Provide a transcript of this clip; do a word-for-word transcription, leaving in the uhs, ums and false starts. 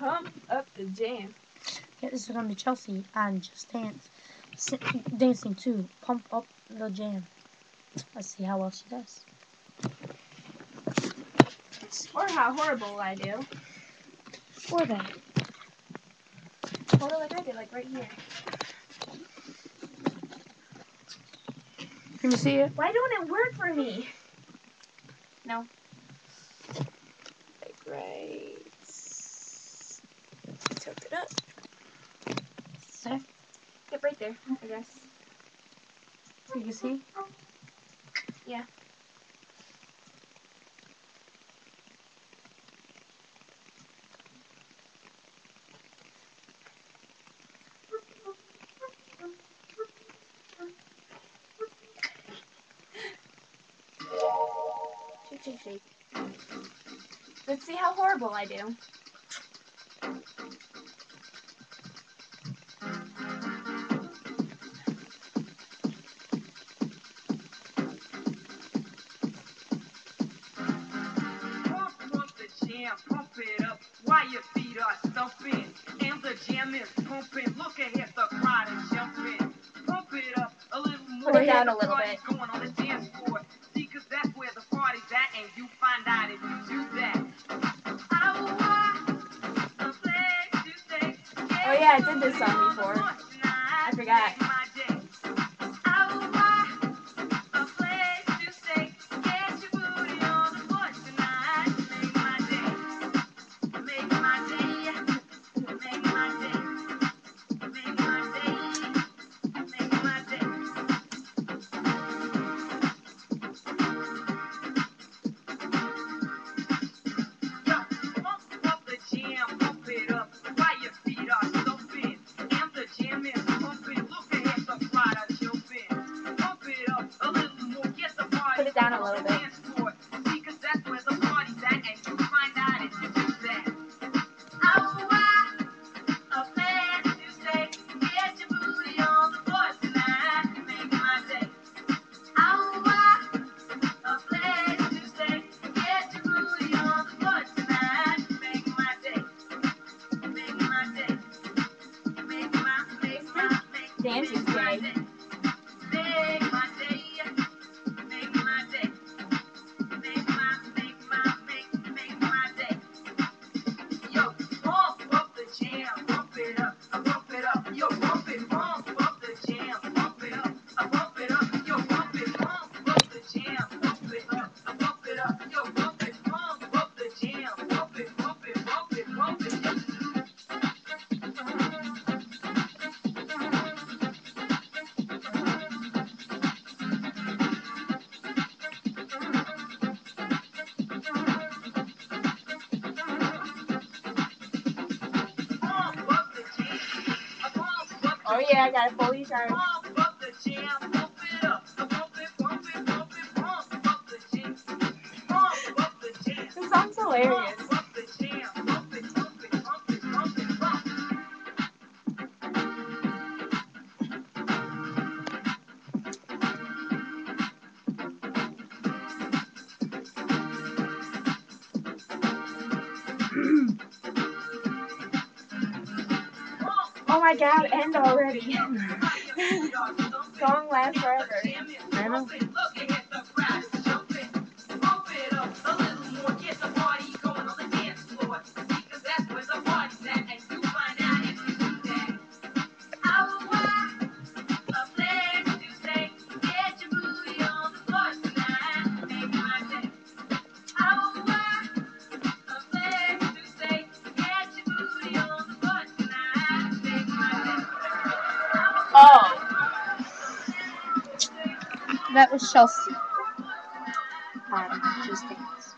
Pump up the jam. Yeah, this is going to Chelsea and Just Dance. Si dancing to Pump Up the Jam. Let's see how well she does. Or how horrible I do. Or that. Hold it like I did, like right here. Can you see it? Why don't it work for me? No. Like right. Tilt it up. There. Yep, right there, I guess. So you can see? Yeah. Shake, shake, shake. Let's see how horrible I do. Pump it up while your feet are stumping, and the jam is pumping. Look ahead, the crowd is jumping. Pump it up a little more. Put it down a little bit. Going on the dance floor. See, 'cause that's where the party's at, and you find out if you do that. Oh yeah, I did this song before. I forgot. Put it down a little bit. Dancing day. Oh yeah, I got a fully charged. This song's hilarious. Oh my god, end already. Song lasts forever. I know. Oh. That was Chelsea. Um, Just Dance.